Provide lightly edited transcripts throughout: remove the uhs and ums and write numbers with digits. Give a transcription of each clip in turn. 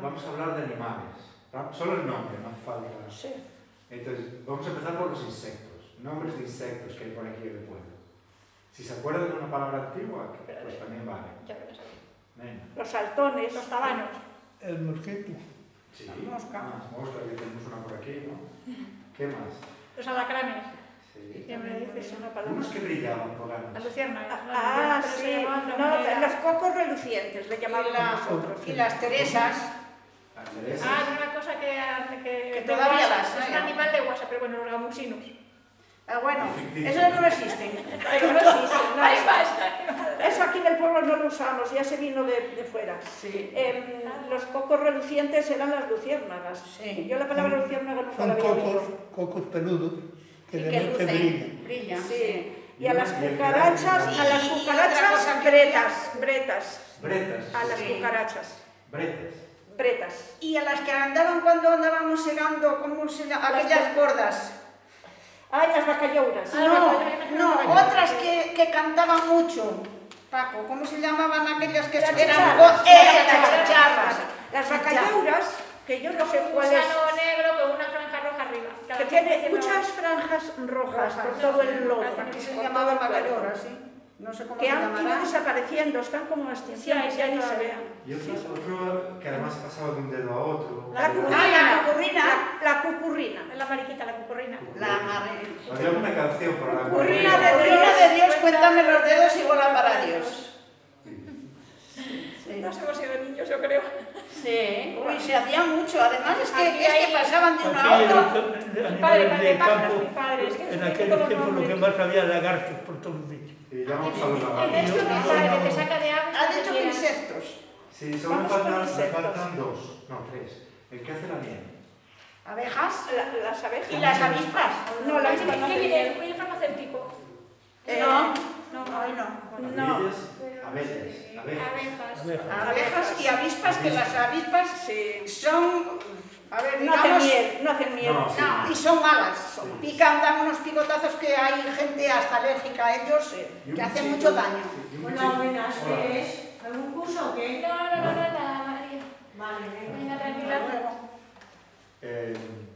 vamos a hablar de animales. Solo el nombre, no hace falta. Sí. Entonces, vamos a empezar por los insectos. Nombres de insectos que hay por aquí en el pueblo. Si se acuerdan de una palabra antigua, pues también vale. Ya verás ahí. Venga. Los saltones, los tabanos. El mosquito. Sí. La mosca. Mosca, que tenemos una por aquí, ¿no? ¿Qué más? Los alacranes. Sí. Siempre dices una palabra. Unos que brillaban por la Las noche. luciérnagas. Ah, sí. No, los cocos relucientes le llamábamos nosotros. Y las Teresas, Las Teresas. Ah, es una cosa que todavía guasa, las es hay. un animal de guasa, pero bueno, los gamusinos. bueno, Ficticio. esos no existen. Pero no existe, no Ahí existe. va, Eso aquí en el pueblo no lo usamos, ya se vino de fuera. Sí. Los cocos relucientes eran las luciérnagas. Sí. Yo la palabra luciérnaga nunca la Son había oído. cocos peludos que Y de que noche lucen, brillan. brillan. Sí. Y a las Y el cucarachas, grano. a las Y otra cucarachas cosa que bretas, bretas. Bretas. A las Sí. cucarachas, Bretas. bretas. Y a las que andaban cuando andábamos segando, ¿cómo se llama? Aquellas gordas. Ay, las bacallouras. No, otras que cantaban mucho. Paco, ¿cómo se llamaban aquellas que Las eran chicharras. las chicharras? Las bacallouras, que yo no sé Un cuál es, gusano negro con una franja roja arriba. que tiene muchas franjas rojas por todo el lomo. Aquí se por llamaban todo el cuerpo. bacalloras, ¿sí? No sé cómo Que se han ido llamarán. desapareciendo, están como en extinción, Sí, ya ni se todavía. vean. Y otro que además pasaba de un dedo a otro. La cucurrina. la cucurrina. La cucurrina. Es la mariquita, la cucorrina. La madre. Había una canción para la Cucurrina cucurrina. Reina de Dios, cuéntame los dedos y bola para Dios. No hemos sido niños, yo creo. Sí, uy, se hacía mucho. Además es Aquí que hay- pasaban de uno a Aquí otro. animales de campo, mi padre, es que en es aquel todos los tiempo lo que nombres. más había lagartos por todos los sitios. Y ya vamos a los En lagartos. esto mi padre te saca de aves. Ha dicho que quieras. insectos. Sí, solo me Vamos con faltan insectos. dos. No, tres. El que hace la miel. Abejas Las abejas. y las avispas. No, la ¿Qué avispa no hace viene? miel. ¿El farmacéutico? No, No, hoy no. No. Abellas, abejas. Abejas. Abejas y avispas, que las avispas Sí. son, a ver, No hacen digamos, miel, no hacen miel. No, sí. no, y son malas. Pican, dan unos picotazos que hay gente hasta alérgica a ellos Y un que hacen bichito- mucho daño. sí, y un Bueno, bichito- buenas, Hola. ¿qué es? ¿Algún curso o qué? No, nada, María. Vale, venga. Venga, tranquila. Eh,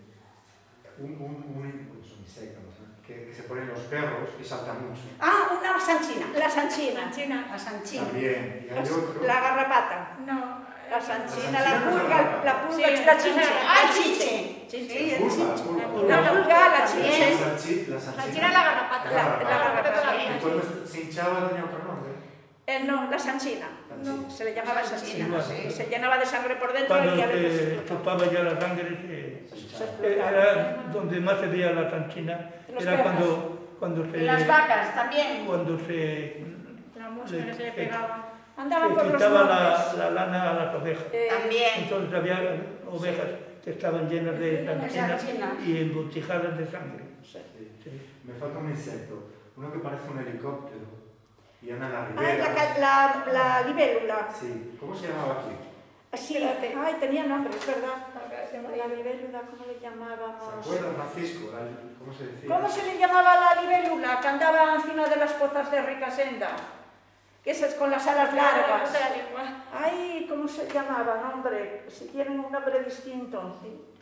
un insecto, ¿no? que se ponen los perros y salta mucho. Ah, una sanchina. La sanchina. China. La sanchina. También. Y hay otro. La garrapata. No. La sanchina, La la sanchina pulga, no la pulga, Sí, la esa chinche. era- Ah, chiche. Chinche. Sí, el Pulga, chiche. pulga. La pulga, la La chinche. sanchina. Sanchina es la garrapata. La garrapata. toda la Y vida. cuando se hinchaba tenía otro nombre. No, la sanchina. Sanchina. Se le llamaba sanchina. Igual. Sí, se llenaba de sangre por dentro Cuando y a se veces chupaba ya la sangre, Se se hinchaba. explotaba. era donde más se veía la sanchina, Los era perros. cuando Y las vacas también. cuando se La mosca que se le pegaba. Andaban por los quitaba montes. la lana a las ovejas. También. Entonces había ovejas que estaban llenas de sanchina sanchina. y embutijadas de sangre. Sí. Sí. Me falta un insecto. Uno que parece un helicóptero. Y anda en la Ay, ribera. la libélula. Sí. ¿Cómo se llamaba aquí? Sí, ay, tenía nombre, es verdad. La libélula, ¿cómo le ¿Se llamábamos? acuerda, Francisco? ¿Cómo se decía? ¿Cómo se le llamaba la libélula que andaba encima de las pozas de Ricasenda? Que es con las alas largas. De la lengua. Ay, ¿cómo se llamaba? Nombre, si tienen un nombre distinto.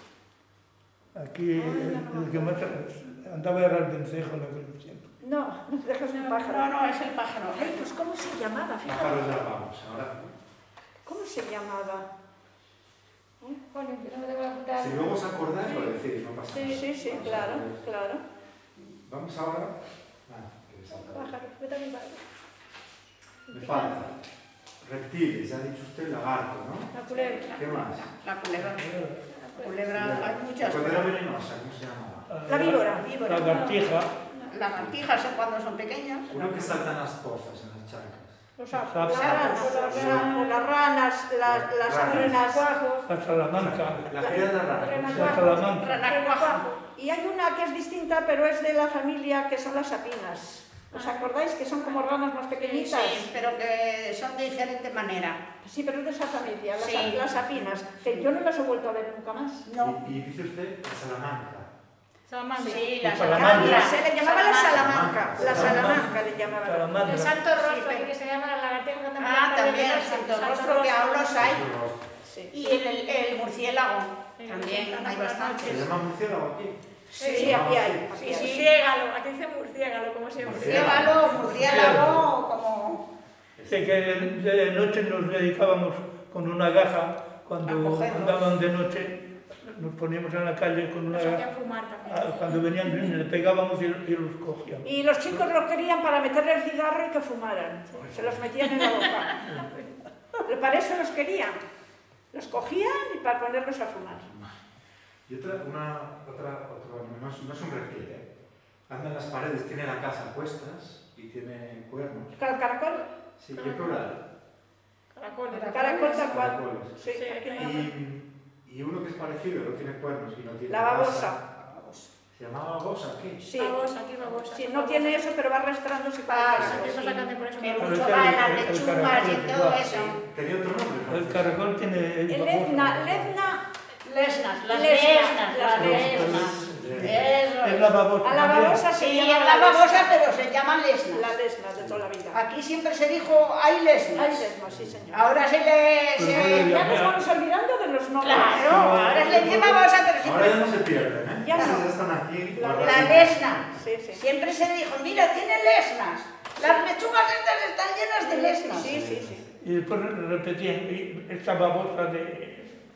Aquí el que más andaba era el vencejo en aquel tiempo. No, no dejas un No, pájaro. no, es el pájaro. Ay, pues ¿cómo se llamaba? Fíjate. Pájaros ya vamos. Ahora. ¿Cómo se llamaba? Coño, yo no me tengo que apuntar. Si luego os acordáis, lo decís, no pasa nada. Sí, sí, Vamos claro, a ver. claro. Vamos ahora. Que salta. Pájaro, vete a mi padre. Me falta. Reptiles, ya ha dicho usted lagarto, ¿no? La culebra. ¿Qué más? La culebra. La culebra, hay muchas. Cuando era venenosa, ¿cómo se llamaba? La víbora. Víbora. La lagartija, Lagartijas son cuando son pequeñas. Uno que salta en las pozas, en las charcas. Los sapos. sapos, Las ranas, las arenas. la salamanca, La cría de la rana. la salamanca. Ranacuajo. Y hay una que es distinta, pero es de la familia que son las sapinas. ¿Os acordáis que son como ranas más pequeñitas? Sí, pero que son de diferente manera. Sí, pero es de esa familia, Sí. las sapinas, que yo no las he vuelto a ver nunca más. No. Y dice usted la salamanca. Salamanca. Sí, la Salamandra. salamandra. Se le llamaba la salamanca, la Salamanca. salamanca le llamaban. El Salamandra. santo rostro, Sí, que se llama la lagartija. Ah, también el santo rostro, que aún los hay. Sí. Sí. Y el murciélago, también hay ¿Se bastantes. llama murciélago aquí? Sí, aquí hay. Sí, Aquí hay. sí. Murciégalo, aquí dice murciégalo, como siempre. Murciélago, como... Sé que de noche nos dedicábamos con una gaja, cuando A cogerlos. andaban de noche, nos poníamos en la calle con una Nos hacían gaja. fumar también. Cuando venían le pegábamos y los cogíamos. Y los chicos lo querían para meterle el cigarro y que fumaran. Se los metían en la boca. Para eso los querían. Los cogían y para ponerlos a fumar. Y otro, no es un reptil, ¿eh? Anda en las paredes, tiene la casa a cuestas y tiene cuernos. Caracol. Sí, ¿qué plural? Caracoles. Caracol tal cual. Caracoles. Sí, Sí, aquí aquí no. Y uno que es parecido, no tiene cuernos y no tiene La babosa. casa. ¿Se llamaba babosa aquí? Sí. Babosa, aquí babosa. Sí, no tiene eso, pero va arrastrándose para Ah, abajo. Eso sacan de por eso. Que no. mucho Pero va en las el lechugas caracol y es todo igual, eso. Tenía otro nombre. El francés. caracol tiene... El babosa. Ledna, Lesnas, las Lesnas, lesnas, las las lesnas. Eso Es es. la babosa. a la también. babosa se Sí, llama es la babosa, lesna. pero se llama La lesnas. lesna de toda la vida. Aquí siempre se dijo, hay lesnas. Ay, lesna, sí, señor. Ahora se le... Pues se- Ya nos vamos olvidando de los nombres. Claro, ahora se le dice babosa, pero Ahora siempre... ya no se pierden, ¿eh? Ya no. Esos ya están aquí. La guardados. La lesna. Sí, sí. Siempre se dijo, mira, tiene lesnas. Las lechugas estas están llenas de lesnas. Sí, sí, sí. Y después repetían, y esta babosa de...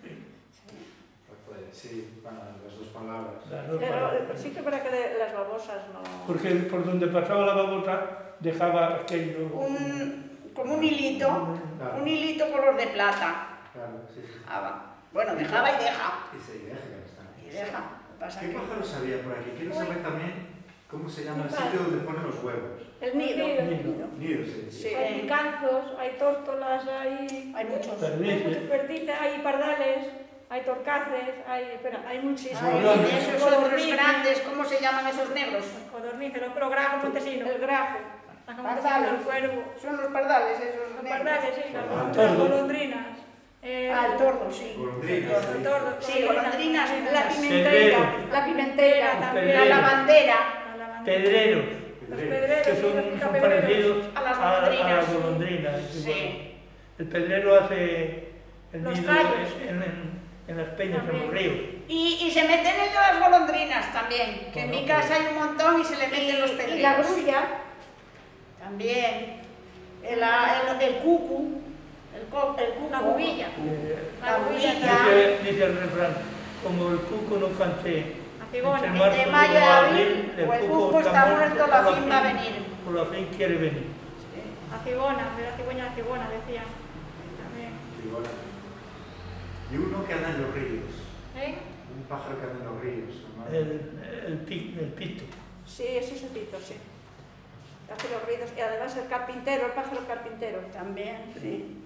Pues, sí, bueno, las dos palabras. las dos Pero palabras. sí que para que de las babosas no... Porque por donde pasaba la babosa dejaba aquello... Como un hilito, Claro. un hilito color de plata. Claro, sí, sí. Ah, va. Bueno, dejaba y deja. Y se deja que no están Y ahí. deja. Lo que pasa ¿Qué que- pájaros había por aquí? Quiero saber también cómo se llama el Vale. sitio donde ponen los huevos. El nido. Nido. Nidos, sí. Sí. Hay picanzos, hay tórtolas, hay Hay muchos. muchos Perdices. perdices, hay pardales, hay torcaces, hay... Espera, Hay muchísimos. Ay, Codorniz. esos otros grandes, ¿cómo se llaman esos negros? codornices, los grajos montesinos. El grajo. La montesino, el cuervo. Son los pardales, esos Los negros. pardales, sí, las Tordo. golondrinas. Ah, el tordo, sí. Golondrinas. El tordo, Sí, golondrinas, La muchas. pimentera. La pimentera. también. La lavandera. La lavandera. Pedreros, Los Pedreros. pedreros, que sí, son, los son picapedreros. parecidos A las a golondrinas. las golondrinas. Sí. igual. El pedrero hace el Los nido tallos. en las peñas, en los También. ríos. Y se meten ellos las golondrinas también, que en mi casa hay un montón y se le meten los pedreros. Y la grulla. También. El cucu. El cuco. La bubilla. La bubilla. Dice el refrán, como el cuco no cante La cigona. entre marzo Entre y mayo y abril, el o el cuco está muerto, la fin va a venir. Por la fin quiere venir. La cigona, de la cigüeña la cigona, decían. También. Igual. Y uno que anda en los ríos. ¿Eh? Un pájaro que anda en los ríos. ¿no? El pito. Sí, ese es el pito, sí. Hace los ruidos. Y además el carpintero, el pájaro carpintero. También, sí.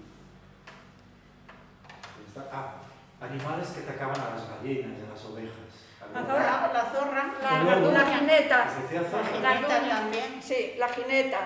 Animales que atacaban a las gallinas y a las ovejas. La zorra. La zorra. La jineta. Se decía zorra. La jineta también. Sí, la jineta.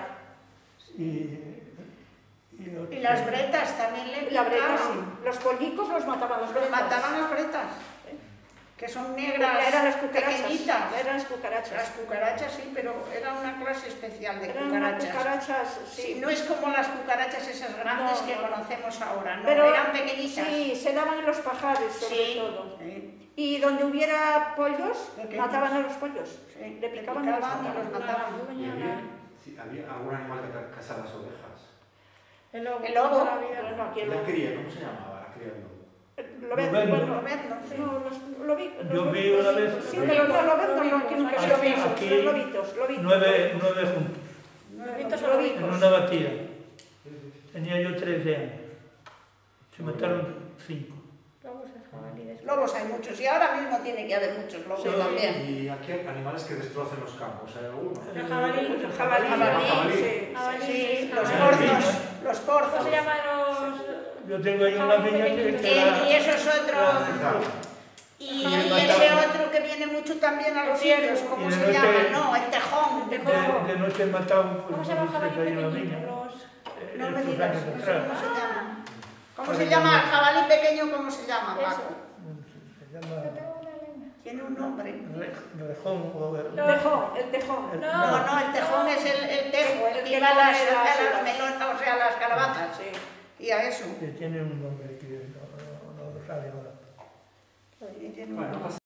Y las bretas también le La breta, picaban. sí. Los pollicos los mataban los Los bretas. mataban las bretas. Que son negras, Ya eran las cucarachas. pequeñitas. Ya eran las cucarachas. Las cucarachas sí, pero era una clase especial de Eran unas cucarachas. cucarachas, Sí, sí. no es como las cucarachas esas grandes No, que no. conocemos ahora, no, Pero eran pequeñitas. sí, se daban en los pajares sobre Sí, todo. sí, Y donde hubiera pollos, Pequeños. mataban a los pollos. sí. Le picaban y los y mataban. los mataban. Y había algún animal que cazaba las ovejas. El lobo. El lobo. toda la vida. Bueno, aquí el La lobo. cría, ¿cómo se llamaba? La cría del lobo. Lo ven, Lobezno. bueno, Lobezno, sí. no, lo vi. Yo vi una vez Sí, pero no, lo ven, no, aquí nunca se lo vimos. Aquí, Los lobitos, lobitos. 9 juntos, Lobitos o en lobitos. una batida. Tenía yo 13 años. Se mataron 5. Lobos es jabalíes. Lobos hay muchos y ahora mismo tiene que haber muchos lobos Sí. también. Y aquí hay animales que destrocen los campos. ¿Hay alguno? El jabalí. El jabalí, Jabalí. sí. Jabalí. Sí, los Jabalí. corzos, los ¿Cómo corzos. se llaman los...? Yo tengo ahí una niña que Y esos otros. Claro. Y Y ese otro que viene mucho también a los sitios, ¿cómo Y se de noche- llama? No, el tejón. de noche mataban ¿Cómo pues, se llama el no sé, jabalí ahí una pequeñito? niña. Los... No me Estos digas, años no sé atrás. cómo se llama. ¿Cómo Ahora se ya llama? no. El jabalí pequeño, ¿cómo se llama, Eso. Paco? Se llama Tiene un nombre. rejón o Tejón, el tejón. No, no, el tejón es el tejo, el que va a las melonas, o sea, a las calabazas. Sí. Y a eso. que tiene un nombre que no sale ahora. Y tiene Bueno, no pasa